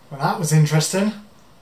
Well, that was interesting.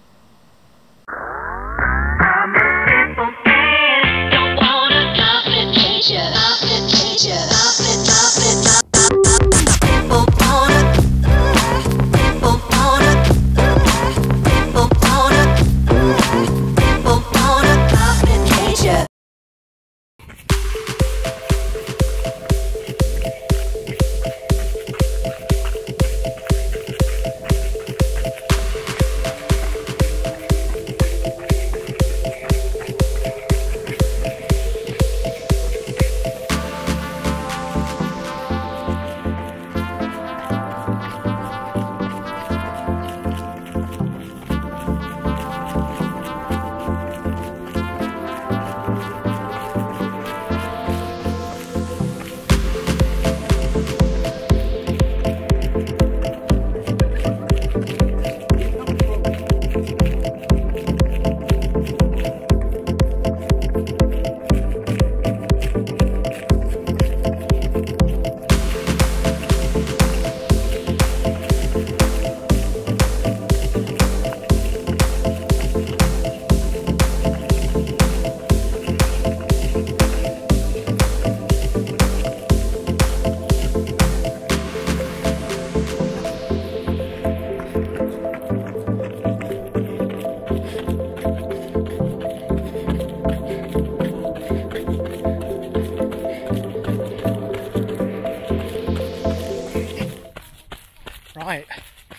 Right.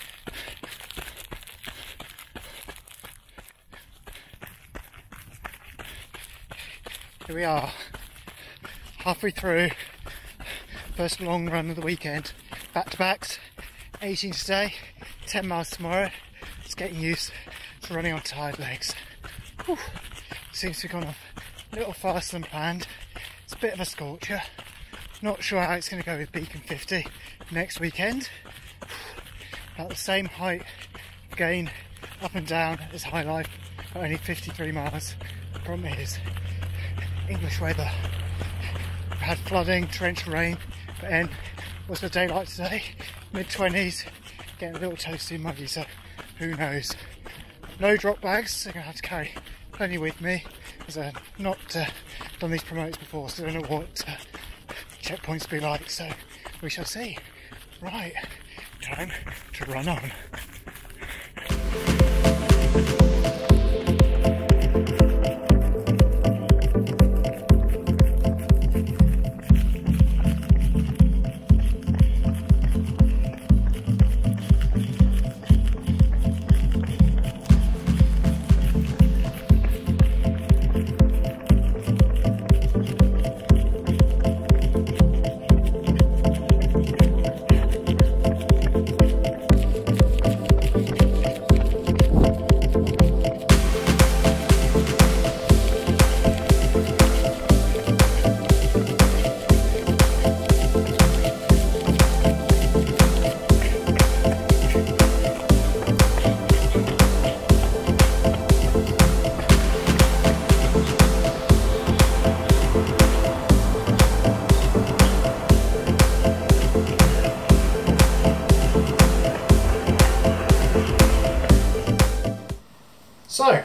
Here we are, halfway through, first long run of the weekend. Back-to-backs, 18 today, 10 miles tomorrow. It's getting used to running on tired legs. Whew. Seems to have gone off a little faster than planned. It's a bit of a scorcher. Not sure how it's going to go with Beacon 50 next weekend. About the same height gain up and down as High Life, but only 53 miles. The problem is English weather. We've had flooding, torrential rain, but then what's the day like today? Mid-20s, getting a little toasty and muddy, so who knows. No drop bags, so I'm going to have to carry plenty with me, because I've not done these promotes before, so I don't know what checkpoints be like, so we shall see. Right, time to run on. So,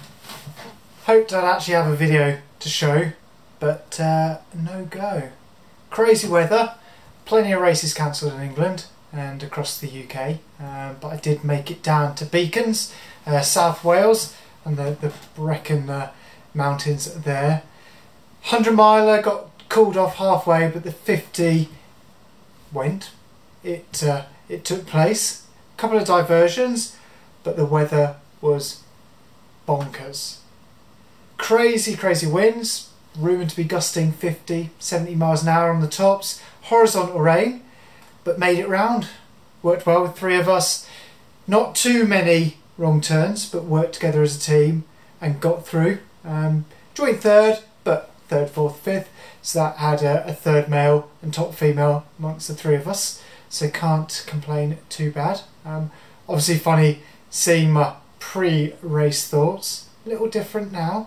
hoped I'd actually have a video to show, but no go. Crazy weather, plenty of races cancelled in England and across the UK, but I did make it down to Beacons, South Wales, and the Brecon mountains there. 100 miler got called off halfway, but the 50 went. It took place. A couple of diversions, but the weather was bonkers. Crazy winds, rumoured to be gusting 50, 70 miles an hour on the tops. Horizontal rain, but made it round. Worked well with three of us. Not too many wrong turns, but worked together as a team and got through. Joined third, but third, fourth, fifth. So that had a third male and top female amongst the three of us. So can't complain too bad. Obviously funny seeing my pre-race thoughts. A little different now,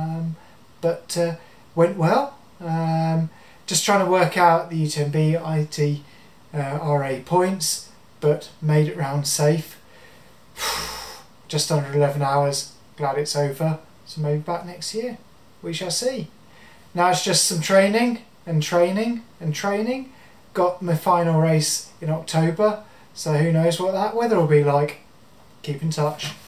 but went well. Just trying to work out the UTMB ITRA points, but made it round safe. Just under 11 hours. Glad it's over. So maybe back next year. We shall see. Now it's just some training and training and training. Got my final race in October. So who knows what that weather will be like. Keep in touch.